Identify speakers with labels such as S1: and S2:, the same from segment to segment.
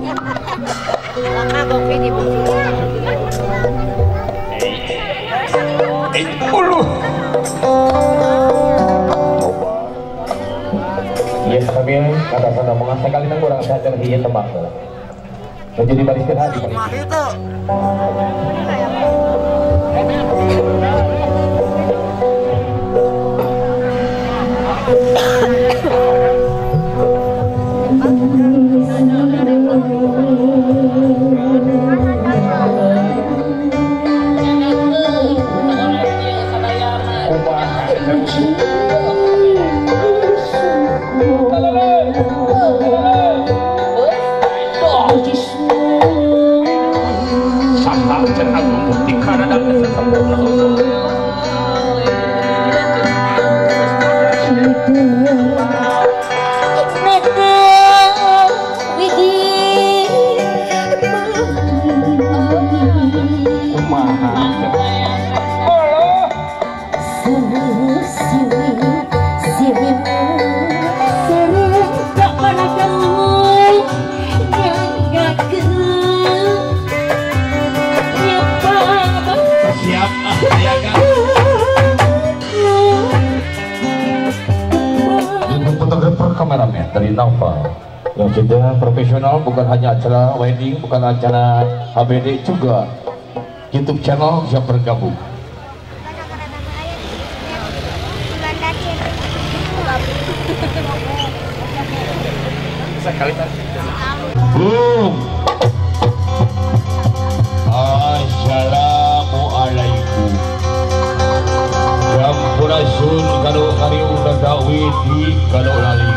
S1: Yes, kami kata sana mengasah kali nang kurang sadar hiya tembak. Menjadi baris hati. Kameramen dari Naufal yang sudah profesional, bukan hanya acara wedding, bukan acara HBD, juga YouTube channel yang bergabung. Assalamualaikum. Sampurasun karo kariu dagawi di karo lali.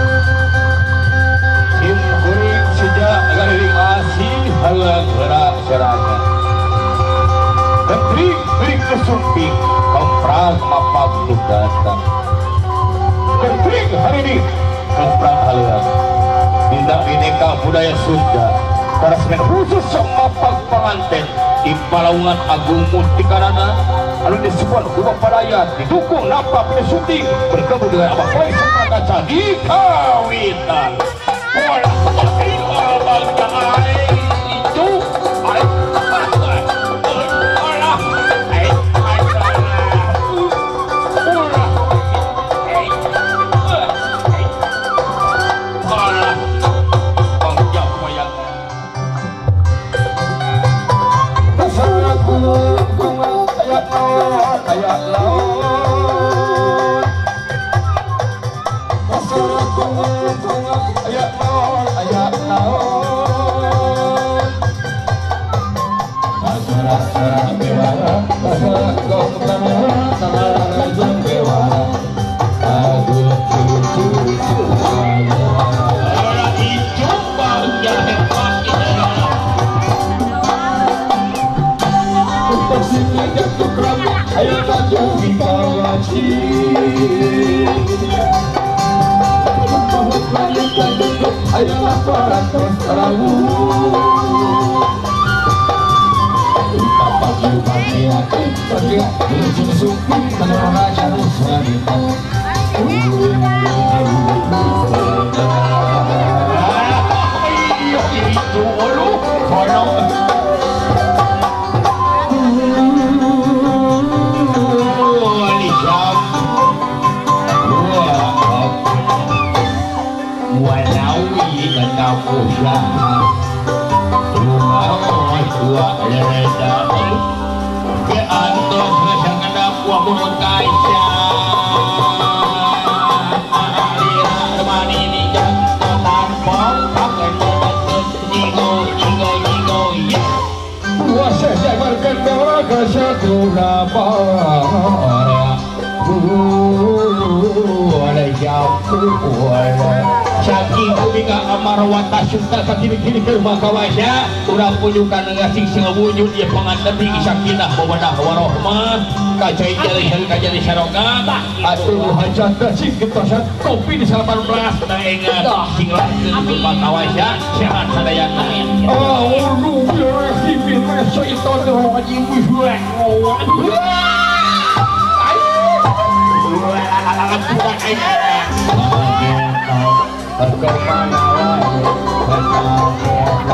S1: Sim kuring sejak garing asin halang gerak serangan. Menteri beri kesumping komprang mapag datang. Menteri hari ini komprang halang. Tindak bineka budaya Sunda. Parasmen khusus mapag pengantin di Palaungan Agung Multikarana. Lalu disebut rumah pelayan didukung nampak penyuting bergabung dengan Abah Klai serta kaca di kawitan. Pola pakai abang jangan itu marwata syuta sakini-kini ke rumah kawasya urang punyukan ngasing singawujud dia pengantin di sakinah mawadah warohmah kajai jari saroga atuh hajat sing ketosan kopi di 18 nah ingat singlah ke rumah kawasya sehat sadayana lu biar sipin meso itu doang aja ibu ayo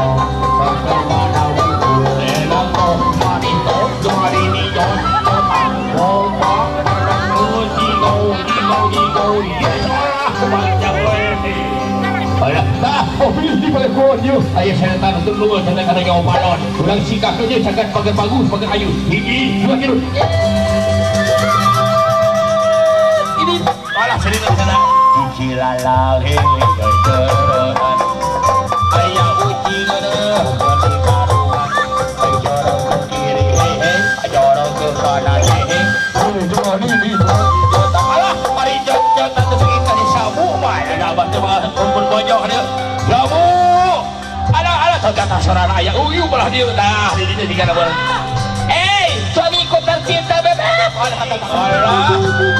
S1: Di balik pohon yuk. Ayo seretan untuk lu jangan ada yang opanon. Ulang sikap aja jangan pakai bagus, pakai kayu. Gigi, dua kilo. Ini malah cerita di sana. Cicilalang hehehe. Ayah uji ngene, balik karuan. Jorong ke kiri hehe, jorong ke kanan hehe. Ini alah, mari jod-jod nanti kita disabu, baik. Ada abah coba kumpul bojok dia. Jamu, ala terkata suara ayah uyu belah dia dah di sini tiga nama. Suamiku tercinta bebek. Ala kata Allah.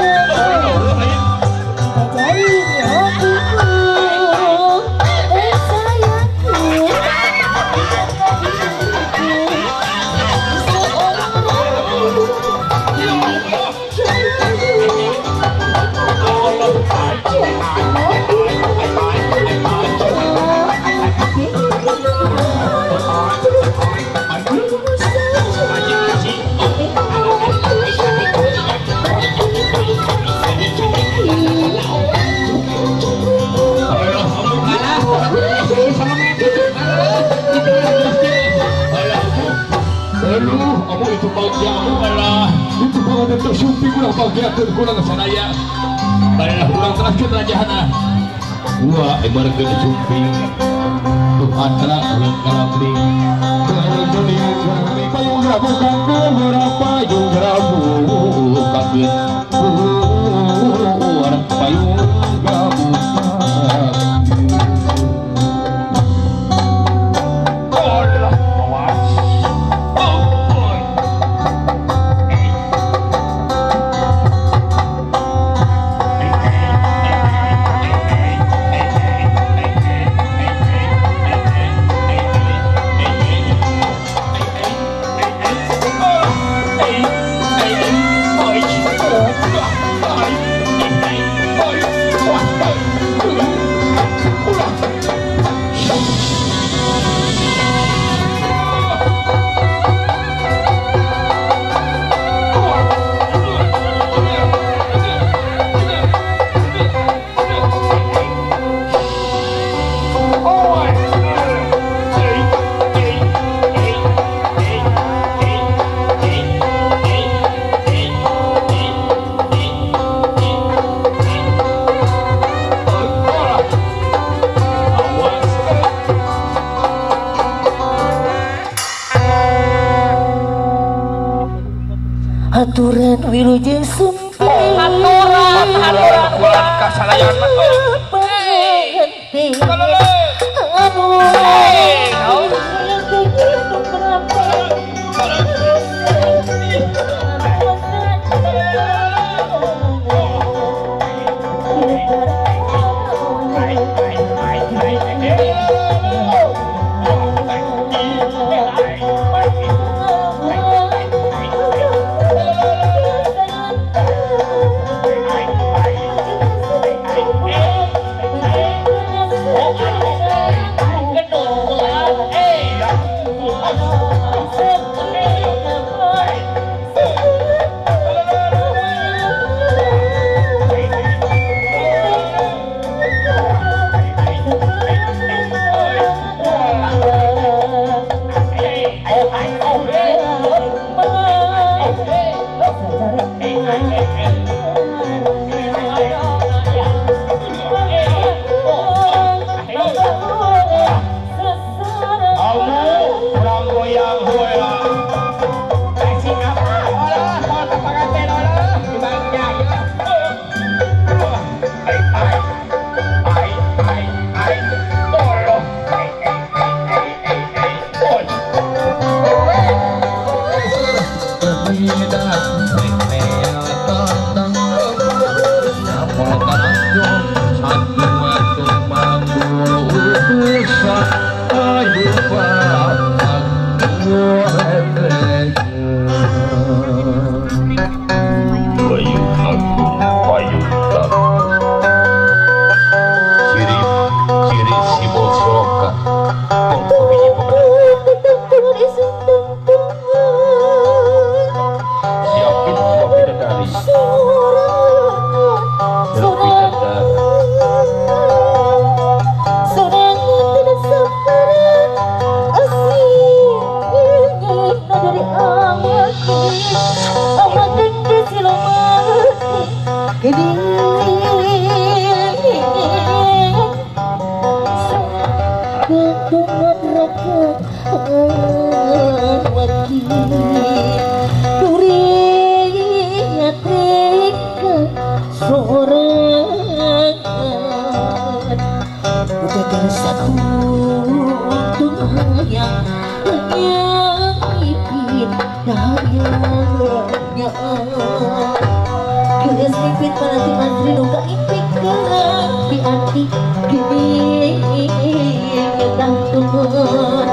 S1: Kamu itu bahagia aku malah itu banget untuk syuting kurang bahagia kurang kesanaya malah kurang terakhir rajahana wah ibarat ke syuting untuk antara kurang kalabring terjadi payung rabu kakek berapa payung rabu kakek orang payung rabu
S2: Aturan wilujeng sumpah
S1: aturan bulan kasalayan
S2: Dengan raka wakil Duri ngateka sorangan Udah satu Tuhan yang ipin dayanya Geus pipit panati mantri nuka ipik di arti gede gantungan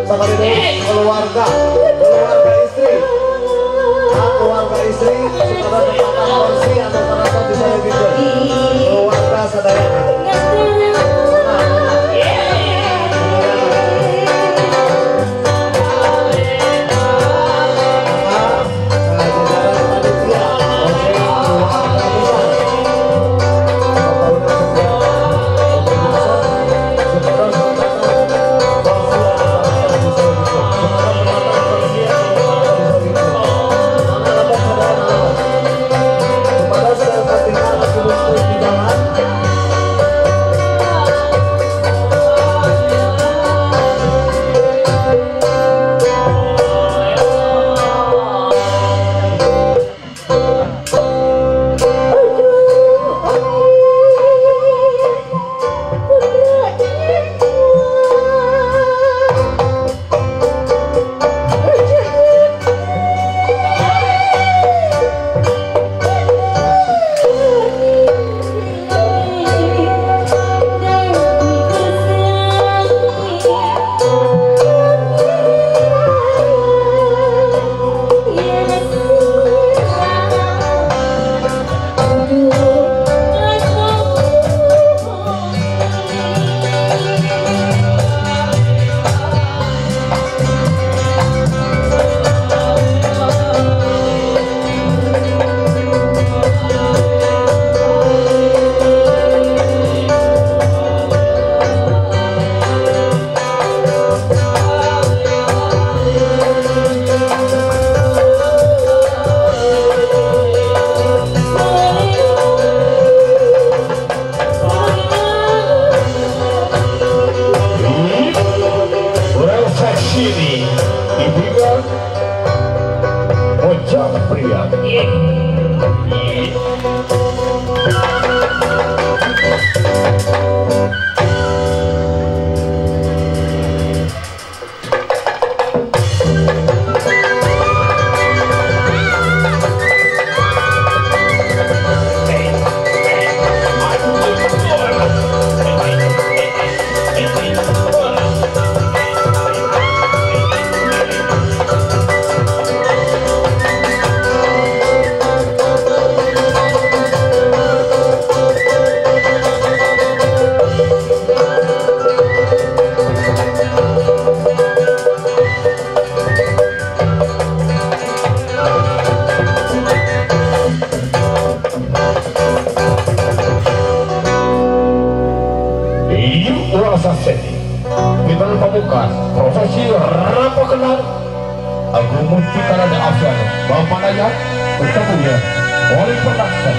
S3: sekali dulu keluarga istri. Nah, keluarga istri sudah tempatkan kursi atau penonton bisa lebih keluarga sadayana.
S1: Profesi Rapo Kenal Agung Muti Karada Afiano Bapak Naya bertemu ya oleh production.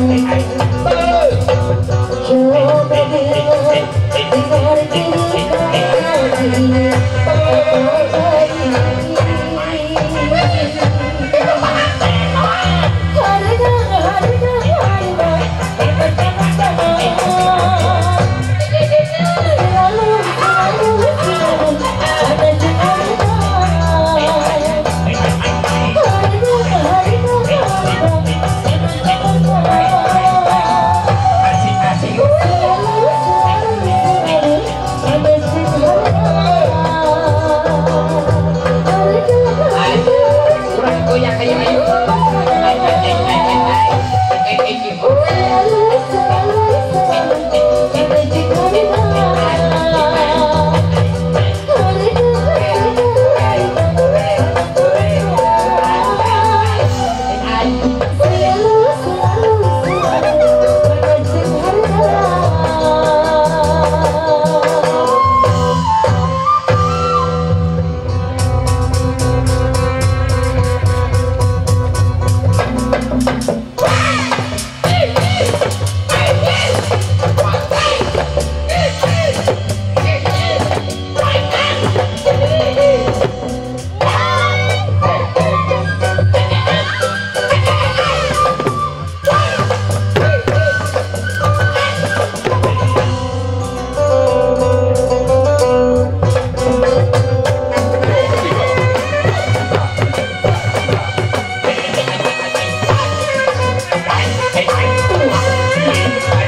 S1: Hey,